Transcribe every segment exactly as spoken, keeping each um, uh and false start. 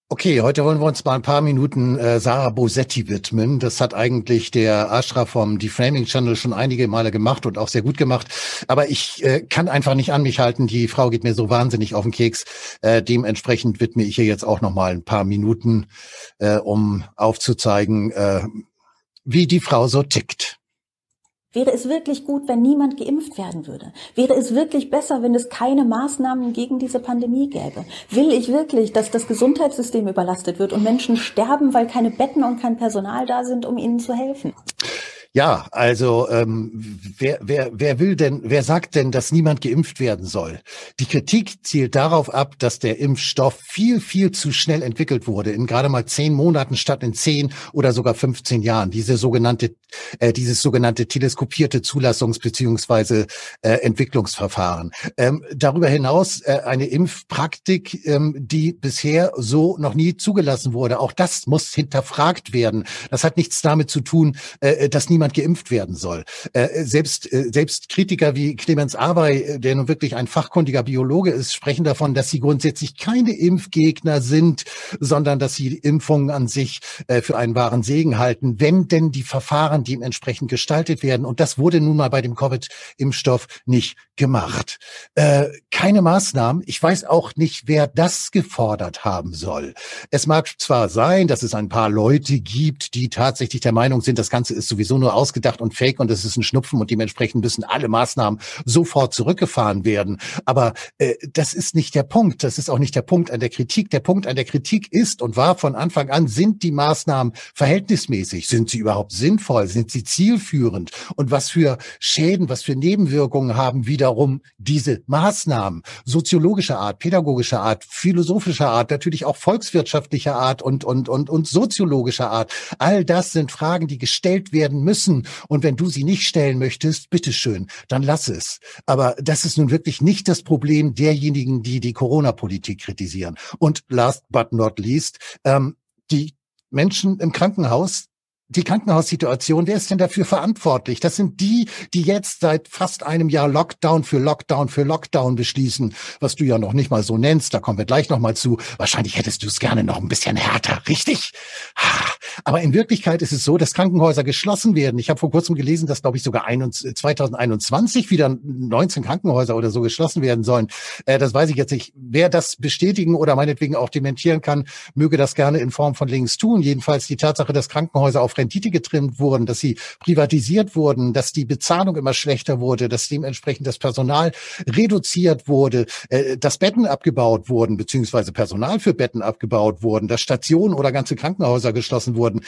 Okay, heute wollen wir uns mal ein paar Minuten äh, Sarah Bosetti widmen. Das hat eigentlich der Ashraf vom Deframing Channel schon einige Male gemacht und auch sehr gut gemacht. Aber ich äh, kann einfach nicht an mich halten. Die Frau geht mir so wahnsinnig auf den Keks. Äh, dementsprechend widme ich ihr jetzt auch noch mal ein paar Minuten, äh, um aufzuzeigen, äh, wie die Frau so tickt. Wäre es wirklich gut, wenn niemand geimpft werden würde? Wäre es wirklich besser, wenn es keine Maßnahmen gegen diese Pandemie gäbe? Will ich wirklich, dass das Gesundheitssystem überlastet wird und Menschen sterben, weil keine Betten und kein Personal da sind, um ihnen zu helfen? Ja, also ähm, wer, wer, wer will denn, wer sagt denn, dass niemand geimpft werden soll? Die Kritik zielt darauf ab, dass der Impfstoff viel, viel zu schnell entwickelt wurde, in gerade mal zehn Monaten statt in zehn oder sogar fünfzehn Jahren. Diese sogenannte, äh, dieses sogenannte teleskopierte Zulassungs- beziehungsweise äh, Entwicklungsverfahren. Ähm, darüber hinaus äh, eine Impfpraktik, ähm, die bisher so noch nie zugelassen wurde. Auch das muss hinterfragt werden. Das hat nichts damit zu tun, äh, dass niemand niemand geimpft werden soll. Äh, selbst, äh, selbst Kritiker wie Clemens Awey, der nun wirklich ein fachkundiger Biologe ist, sprechen davon, dass sie grundsätzlich keine Impfgegner sind, sondern dass sie Impfungen an sich äh, für einen wahren Segen halten, wenn denn die Verfahren dementsprechend gestaltet werden. Und das wurde nun mal bei dem Covid-Impfstoff nicht gemacht. Äh, keine Maßnahmen. Ich weiß auch nicht, wer das gefordert haben soll. Es mag zwar sein, dass es ein paar Leute gibt, die tatsächlich der Meinung sind, das Ganze ist sowieso nur ausgedacht und fake und es ist ein Schnupfen und dementsprechend müssen alle Maßnahmen sofort zurückgefahren werden. Aber äh, das ist nicht der Punkt. Das ist auch nicht der Punkt an der Kritik. Der Punkt an der Kritik ist und war von Anfang an, sind die Maßnahmen verhältnismäßig? Sind sie überhaupt sinnvoll? Sind sie zielführend? Und was für Schäden, was für Nebenwirkungen haben wiederum diese Maßnahmen? Soziologischer Art, pädagogischer Art, philosophischer Art, natürlich auch volkswirtschaftlicher Art und, und, und, und soziologischer Art. All das sind Fragen, die gestellt werden müssen. Und wenn du sie nicht stellen möchtest, bitteschön, dann lass es. Aber das ist nun wirklich nicht das Problem derjenigen, die die Corona-Politik kritisieren. Und last but not least, ähm, die Menschen im Krankenhaus, die Krankenhaussituation, wer ist denn dafür verantwortlich? Das sind die, die jetzt seit fast einem Jahr Lockdown für Lockdown für Lockdown beschließen, was du ja noch nicht mal so nennst. Da kommen wir gleich noch mal zu. Wahrscheinlich hättest du es gerne noch ein bisschen härter, richtig? Aber in Wirklichkeit ist es so, dass Krankenhäuser geschlossen werden. Ich habe vor kurzem gelesen, dass, glaube ich, sogar zwanzig einundzwanzig wieder neunzehn Krankenhäuser oder so geschlossen werden sollen. Äh, das weiß ich jetzt nicht. Wer das bestätigen oder meinetwegen auch dementieren kann, möge das gerne in Form von Links tun. Jedenfalls die Tatsache, dass Krankenhäuser auf Rendite getrimmt wurden, dass sie privatisiert wurden, dass die Bezahlung immer schlechter wurde, dass dementsprechend das Personal reduziert wurde, äh, dass Betten abgebaut wurden, beziehungsweise Personal für Betten abgebaut wurden, dass Stationen oder ganze Krankenhäuser geschlossen wurden.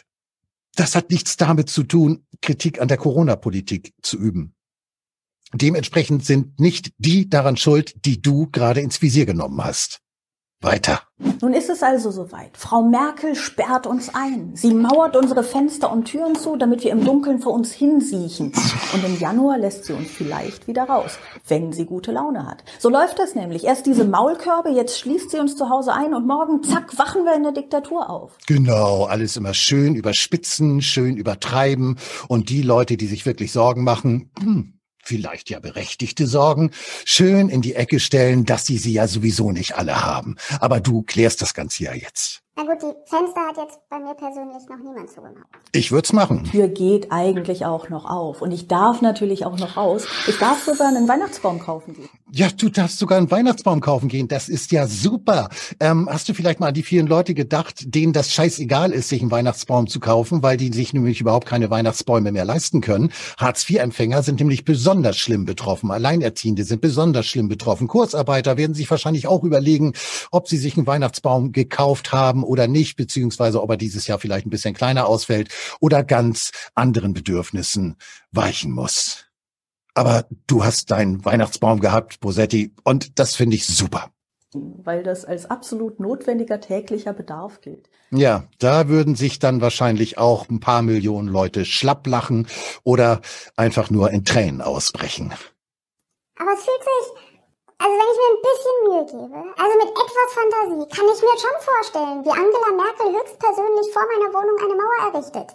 Das hat nichts damit zu tun, Kritik an der Corona-Politik zu üben. Dementsprechend sind nicht die daran schuld, die du gerade ins Visier genommen hast. Weiter. Nun ist es also soweit. Frau Merkel sperrt uns ein. Sie mauert unsere Fenster und Türen zu, damit wir im Dunkeln vor uns hinsiechen. Und im Januar lässt sie uns vielleicht wieder raus, wenn sie gute Laune hat. So läuft das nämlich. Erst diese Maulkörbe, jetzt schließt sie uns zu Hause ein und morgen, zack, wachen wir in der Diktatur auf. Genau, alles immer schön überspitzen, schön übertreiben. Und die Leute, die sich wirklich Sorgen machen, hm, vielleicht ja berechtigte Sorgen, schön in die Ecke stellen, dass sie sie ja sowieso nicht alle haben. Aber du klärst das Ganze ja jetzt. Na gut, die Fenster hat jetzt bei mir persönlich noch niemand zugemacht. Ich würd's machen. Tür geht eigentlich auch noch auf. Und ich darf natürlich auch noch raus. Ich darf sogar einen Weihnachtsbaum kaufen gehen. Ja, du darfst sogar einen Weihnachtsbaum kaufen gehen. Das ist ja super. Ähm, hast du vielleicht mal an die vielen Leute gedacht, denen das scheißegal ist, sich einen Weihnachtsbaum zu kaufen, weil die sich nämlich überhaupt keine Weihnachtsbäume mehr leisten können? Hartz vier Empfänger sind nämlich besonders schlimm betroffen. Alleinerziehende sind besonders schlimm betroffen. Kurzarbeiter werden sich wahrscheinlich auch überlegen, ob sie sich einen Weihnachtsbaum gekauft haben oder nicht, beziehungsweise ob er dieses Jahr vielleicht ein bisschen kleiner ausfällt oder ganz anderen Bedürfnissen weichen muss. Aber du hast deinen Weihnachtsbaum gehabt, Bosetti, und das finde ich super. Weil das als absolut notwendiger täglicher Bedarf gilt. Ja, da würden sich dann wahrscheinlich auch ein paar Millionen Leute schlapp lachen oder einfach nur in Tränen ausbrechen. Aber es fühlt sich, also wenn ich mir ein bisschen Mühe gebe, also mit etwas Fantasie, kann ich mir schon vorstellen, wie Angela Merkel höchstpersönlich vor meiner Wohnung eine Mauer errichtet.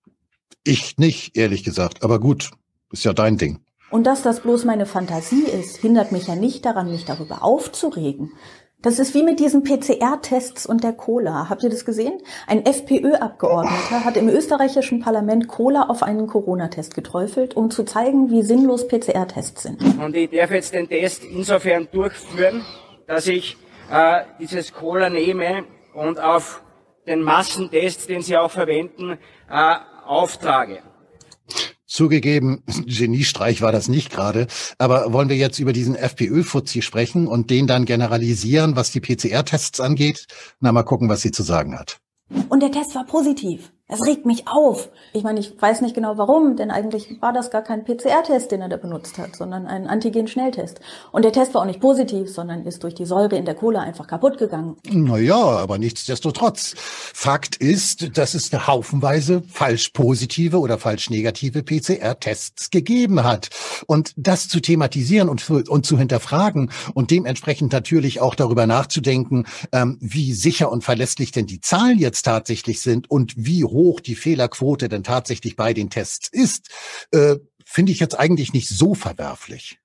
Ich nicht, ehrlich gesagt, aber gut, ist ja dein Ding. Und dass das bloß meine Fantasie ist, hindert mich ja nicht daran, mich darüber aufzuregen. Das ist wie mit diesen P C R-Tests und der Cola. Habt ihr das gesehen? Ein FPÖ-Abgeordneter hat im österreichischen Parlament Cola auf einen Corona-Test geträufelt, um zu zeigen, wie sinnlos P C R-Tests sind. Und ich darf jetzt den Test insofern durchführen, dass ich äh, dieses Cola nehme und auf den Massentest, den Sie auch verwenden, äh, auftrage. Zugegeben, Geniestreich war das nicht gerade, aber wollen wir jetzt über diesen FPÖ-Fuzzi sprechen und den dann generalisieren, was die P C R-Tests angeht? Na, mal gucken, was sie zu sagen hat. Und der Test war positiv. Das regt mich auf. Ich meine, ich weiß nicht genau warum, denn eigentlich war das gar kein P C R-Test, den er da benutzt hat, sondern ein Antigen-Schnelltest. Und der Test war auch nicht positiv, sondern ist durch die Säure in der Cola einfach kaputt gegangen. Naja, aber nichtsdestotrotz. Fakt ist, dass es eine haufenweise falsch positive oder falsch negative P C R-Tests gegeben hat. Und das zu thematisieren und, und zu hinterfragen und dementsprechend natürlich auch darüber nachzudenken, ähm, wie sicher und verlässlich denn die Zahlen jetzt tatsächlich sind und wie hoch die Fehlerquote denn tatsächlich bei den Tests ist, äh, finde ich jetzt eigentlich nicht so verwerflich.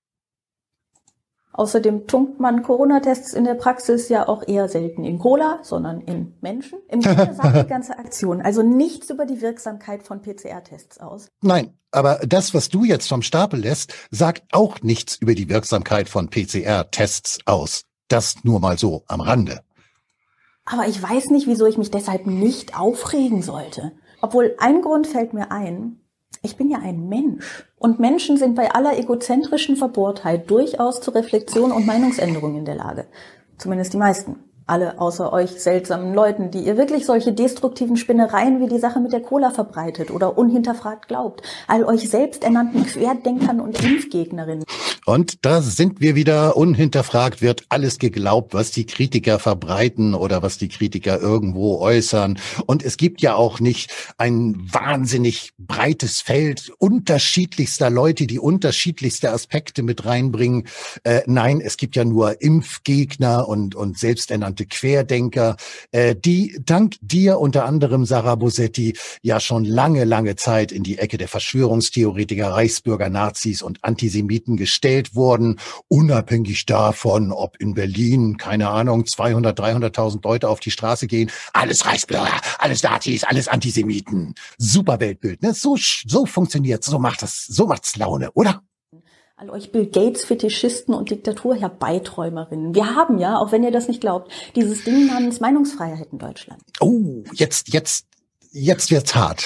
Außerdem tunkt man Corona-Tests in der Praxis ja auch eher selten in Cola, sondern in Menschen. Im Grunde sagt die ganze Aktion also nichts über die Wirksamkeit von P C R-Tests aus. Nein, aber das, was du jetzt vom Stapel lässt, sagt auch nichts über die Wirksamkeit von P C R-Tests aus. Das nur mal so am Rande. Aber ich weiß nicht, wieso ich mich deshalb nicht aufregen sollte. Obwohl, ein Grund fällt mir ein: Ich bin ja ein Mensch. Und Menschen sind bei aller egozentrischen Verbohrtheit durchaus zu Reflexion und Meinungsänderung in der Lage. Zumindest die meisten. Alle außer euch seltsamen Leuten, die ihr wirklich solche destruktiven Spinnereien wie die Sache mit der Cola verbreitet oder unhinterfragt glaubt. All euch selbsternannten Querdenkern und Impfgegnerinnen. Und da sind wir wieder. Unhinterfragt wird alles geglaubt, was die Kritiker verbreiten oder was die Kritiker irgendwo äußern. Und es gibt ja auch nicht ein wahnsinnig breites Feld unterschiedlichster Leute, die unterschiedlichste Aspekte mit reinbringen. Äh, nein, es gibt ja nur Impfgegner und, und selbsternannte Querdenker, äh, die dank dir unter anderem, Sarah Bosetti, ja schon lange, lange Zeit in die Ecke der Verschwörungstheoretiker, Reichsbürger, Nazis und Antisemiten gestellt wurden, unabhängig davon, ob in Berlin, keine Ahnung, zweihundert, dreihunderttausend Leute auf die Straße gehen. Alles Reichsbürger, alles Nazis, alles Antisemiten. Super Weltbild, ne? So, so funktioniert's, so macht das, so macht's Laune, oder? All euch Bill Gates-Fetischisten und Diktatur-Herbeiträumerinnen. Wir haben ja, auch wenn ihr das nicht glaubt, dieses Ding namens Meinungsfreiheit in Deutschland. Oh, jetzt, jetzt, jetzt wird's hart.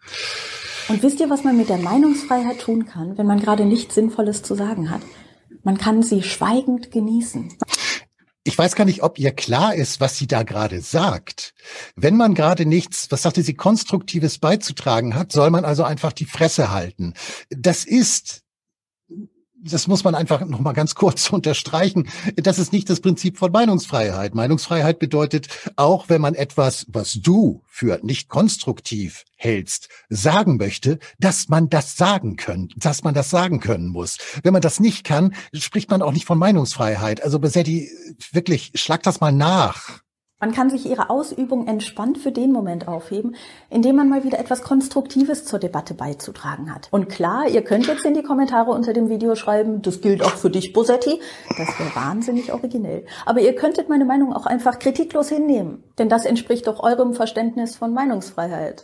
Und wisst ihr, was man mit der Meinungsfreiheit tun kann, wenn man gerade nichts Sinnvolles zu sagen hat? Man kann sie schweigend genießen. Ich weiß gar nicht, ob ihr klar ist, was sie da gerade sagt. Wenn man gerade nichts, was sagte sie, Konstruktives beizutragen hat, soll man also einfach die Fresse halten. Das ist... Das muss man einfach noch mal ganz kurz unterstreichen. Das ist nicht das Prinzip von Meinungsfreiheit. Meinungsfreiheit bedeutet, auch wenn man etwas, was du für nicht konstruktiv hältst, sagen möchte, dass man das sagen können, dass man das sagen können muss. Wenn man das nicht kann, spricht man auch nicht von Meinungsfreiheit. Also Bosetti, wirklich, schlag das mal nach. Man kann sich ihre Ausübung entspannt für den Moment aufheben, indem man mal wieder etwas Konstruktives zur Debatte beizutragen hat. Und klar, ihr könnt jetzt in die Kommentare unter dem Video schreiben, das gilt auch für dich, Bosetti. Das wäre wahnsinnig originell. Aber ihr könntet meine Meinung auch einfach kritiklos hinnehmen. Denn das entspricht doch eurem Verständnis von Meinungsfreiheit.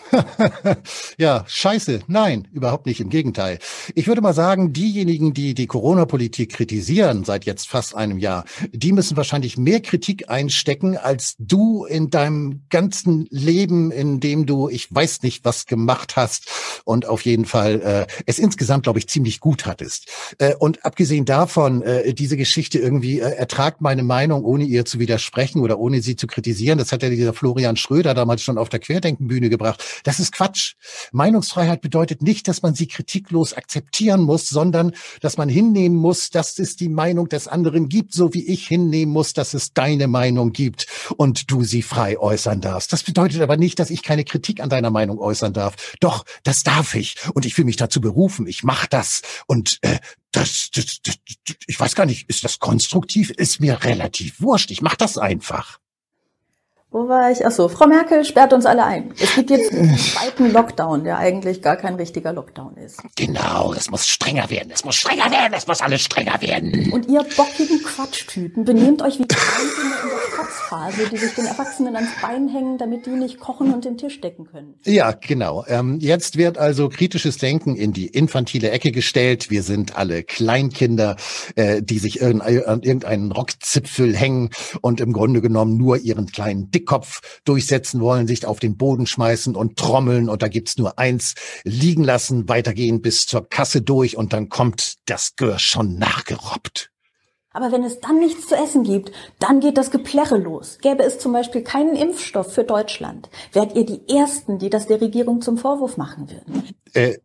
Ja, scheiße. Nein, überhaupt nicht. Im Gegenteil. Ich würde mal sagen, diejenigen, die die Corona-Politik kritisieren seit jetzt fast einem Jahr, die müssen wahrscheinlich mehr Kritik einstecken, als du in deinem ganzen Leben, in dem du, ich weiß nicht, was gemacht hast und auf jeden Fall äh, es insgesamt, glaube ich, ziemlich gut hattest. Äh, und abgesehen davon, äh, diese Geschichte irgendwie, äh, ertragt meine Meinung, ohne ihr zu widersprechen oder ohne sie zu kritisieren, das hat ja dieser Florian Schröder damals schon auf der Querdenkenbühne gebracht. Das ist Quatsch. Meinungsfreiheit bedeutet nicht, dass man sie kritiklos akzeptieren muss, sondern dass man hinnehmen muss, dass es die Meinung des anderen gibt, so wie ich hinnehmen muss, dass es deine Meinung gibt und du sie frei äußern darfst. Das bedeutet aber nicht, dass ich keine Kritik an deiner Meinung äußern darf. Doch, das darf ich. Und ich fühle mich dazu berufen. Ich mache das. Und äh, das, das, das, ich weiß gar nicht, ist das konstruktiv? Ist mir relativ wurscht. Ich mache das einfach. Wo war ich? Achso, Frau Merkel sperrt uns alle ein. Es gibt jetzt einen zweiten Lockdown, der eigentlich gar kein richtiger Lockdown ist. Genau, es muss strenger werden, es muss strenger werden, es muss alles strenger werden. Und ihr bockigen Quatschtüten benehmt euch wie Kleinkinder in der Kotzphase, die sich den Erwachsenen ans Bein hängen, damit die nicht kochen und den Tisch decken können. Ja, genau. Ähm, jetzt wird also kritisches Denken in die infantile Ecke gestellt. Wir sind alle Kleinkinder, äh, die sich an irgendeinen Rockzipfel hängen und im Grunde genommen nur ihren kleinen Dickkopf durchsetzen wollen, sich auf den Boden schmeißen und trommeln. Und da gibt's nur eins: liegen lassen, weitergehen bis zur Kasse durch und dann kommt das Gör schon nachgerobbt. Aber wenn es dann nichts zu essen gibt, dann geht das Geplärre los. Gäbe es zum Beispiel keinen Impfstoff für Deutschland, wärt ihr die Ersten, die das der Regierung zum Vorwurf machen würden. Äh,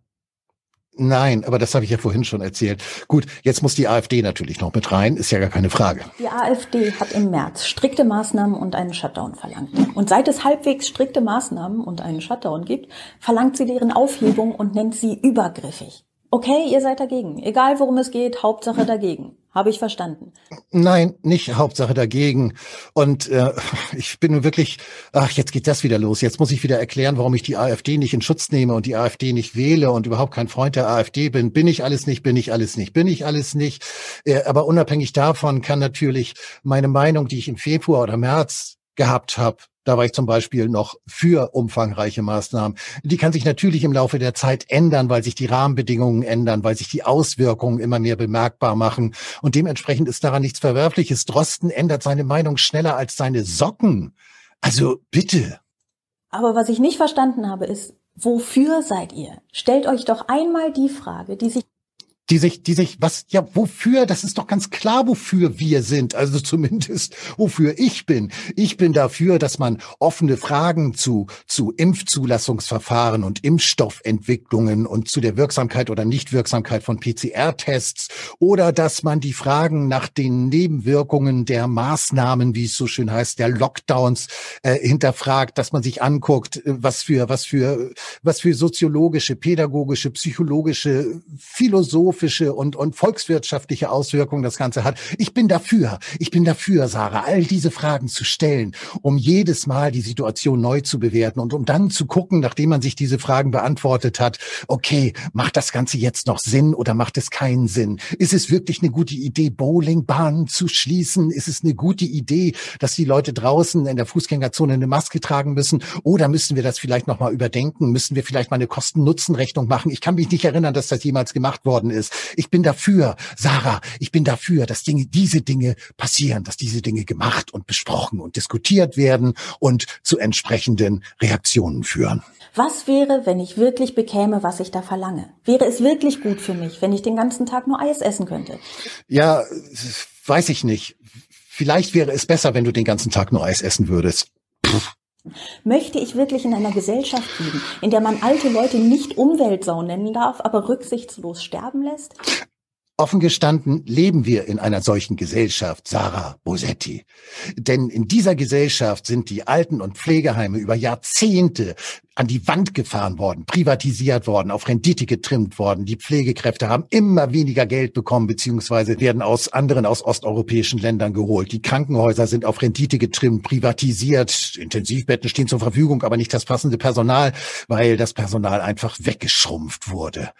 nein, aber das habe ich ja vorhin schon erzählt. Gut, jetzt muss die AfD natürlich noch mit rein, ist ja gar keine Frage. Die AfD hat im März strikte Maßnahmen und einen Shutdown verlangt. Und seit es halbwegs strikte Maßnahmen und einen Shutdown gibt, verlangt sie deren Aufhebung und nennt sie übergriffig. Okay, ihr seid dagegen. Egal worum es geht, Hauptsache dagegen. Habe ich verstanden. Nein, nicht Hauptsache dagegen. Und äh, ich bin nun wirklich, ach, jetzt geht das wieder los. Jetzt muss ich wieder erklären, warum ich die AfD nicht in Schutz nehme und die AfD nicht wähle und überhaupt kein Freund der AfD bin. Bin ich alles nicht, bin ich alles nicht, bin ich alles nicht. Äh, aber unabhängig davon kann natürlich meine Meinung, die ich im Februar oder März gehabt habe, da war ich zum Beispiel noch für umfangreiche Maßnahmen. Die kann sich natürlich im Laufe der Zeit ändern, weil sich die Rahmenbedingungen ändern, weil sich die Auswirkungen immer mehr bemerkbar machen. Und dementsprechend ist daran nichts Verwerfliches. Drosten ändert seine Meinung schneller als seine Socken. Also bitte. Aber was ich nicht verstanden habe, ist, wofür seid ihr? Stellt euch doch einmal die Frage, die sich Die sich, die sich, was, ja, wofür? Das ist doch ganz klar, wofür wir sind. Also zumindest, wofür ich bin. Ich bin dafür, dass man offene Fragen zu, zu Impfzulassungsverfahren und Impfstoffentwicklungen und zu der Wirksamkeit oder Nichtwirksamkeit von P C R-Tests oder dass man die Fragen nach den Nebenwirkungen der Maßnahmen, wie es so schön heißt, der Lockdowns, äh, hinterfragt, dass man sich anguckt, was für, was für, was für soziologische, pädagogische, psychologische, philosophische und, und volkswirtschaftliche Auswirkungen das Ganze hat. Ich bin dafür, ich bin dafür, Sarah, all diese Fragen zu stellen, um jedes Mal die Situation neu zu bewerten und um dann zu gucken, nachdem man sich diese Fragen beantwortet hat, okay, macht das Ganze jetzt noch Sinn oder macht es keinen Sinn? Ist es wirklich eine gute Idee, Bowlingbahnen zu schließen? Ist es eine gute Idee, dass die Leute draußen in der Fußgängerzone eine Maske tragen müssen? Oder müssen wir das vielleicht nochmal überdenken? Müssen wir vielleicht mal eine Kosten-Nutzen-Rechnung machen? Ich kann mich nicht erinnern, dass das jemals gemacht worden ist. Ich bin dafür, Sarah, ich bin dafür, dass Dinge, diese Dinge passieren, dass diese Dinge gemacht und besprochen und diskutiert werden und zu entsprechenden Reaktionen führen. Was wäre, wenn ich wirklich bekäme, was ich da verlange? Wäre es wirklich gut für mich, wenn ich den ganzen Tag nur Eis essen könnte? Ja, weiß ich nicht. Vielleicht wäre es besser, wenn du den ganzen Tag nur Eis essen würdest. Pff. Möchte ich wirklich in einer Gesellschaft leben, in der man alte Leute nicht Umweltsau nennen darf, aber rücksichtslos sterben lässt? Offen gestanden leben wir in einer solchen Gesellschaft, Sarah Bosetti. Denn in dieser Gesellschaft sind die Alten- und Pflegeheime über Jahrzehnte an die Wand gefahren worden, privatisiert worden, auf Rendite getrimmt worden. Die Pflegekräfte haben immer weniger Geld bekommen, beziehungsweise werden aus anderen, aus osteuropäischen Ländern geholt. Die Krankenhäuser sind auf Rendite getrimmt, privatisiert. Intensivbetten stehen zur Verfügung, aber nicht das passende Personal, weil das Personal einfach weggeschrumpft wurde.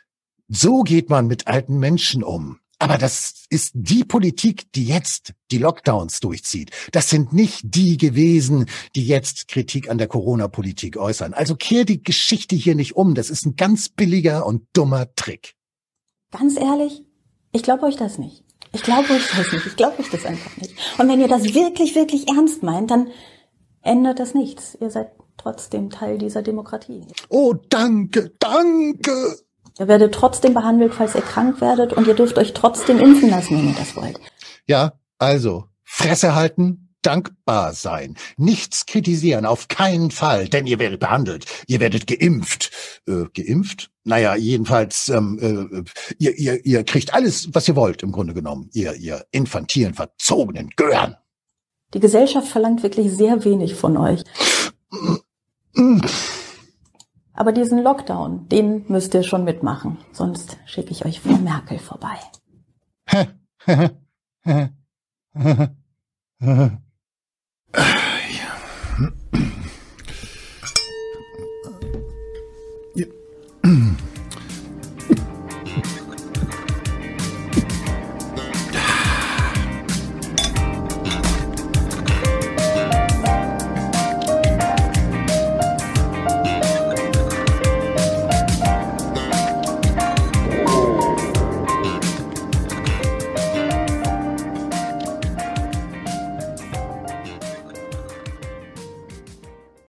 So geht man mit alten Menschen um. Aber das ist die Politik, die jetzt die Lockdowns durchzieht. Das sind nicht die gewesen, die jetzt Kritik an der Corona-Politik äußern. Also kehr die Geschichte hier nicht um. Das ist ein ganz billiger und dummer Trick. Ganz ehrlich, ich glaube euch das nicht. Ich glaube euch das nicht. Ich glaube euch das einfach nicht. Und wenn ihr das wirklich, wirklich ernst meint, dann ändert das nichts. Ihr seid trotzdem Teil dieser Demokratie. Oh, danke, danke. Ihr werdet trotzdem behandelt, falls ihr krank werdet, und ihr dürft euch trotzdem impfen lassen, wenn ihr das wollt. Ja, also Fresse halten, dankbar sein, nichts kritisieren, auf keinen Fall, denn ihr werdet behandelt, ihr werdet geimpft. Äh, geimpft? Naja, jedenfalls, ähm, äh, ihr, ihr, ihr kriegt alles, was ihr wollt, im Grunde genommen, ihr, ihr infantilen, verzogenen Gören. Die Gesellschaft verlangt wirklich sehr wenig von euch. Aber diesen Lockdown, den müsst ihr schon mitmachen. Sonst schicke ich euch Frau Merkel vorbei. Ja.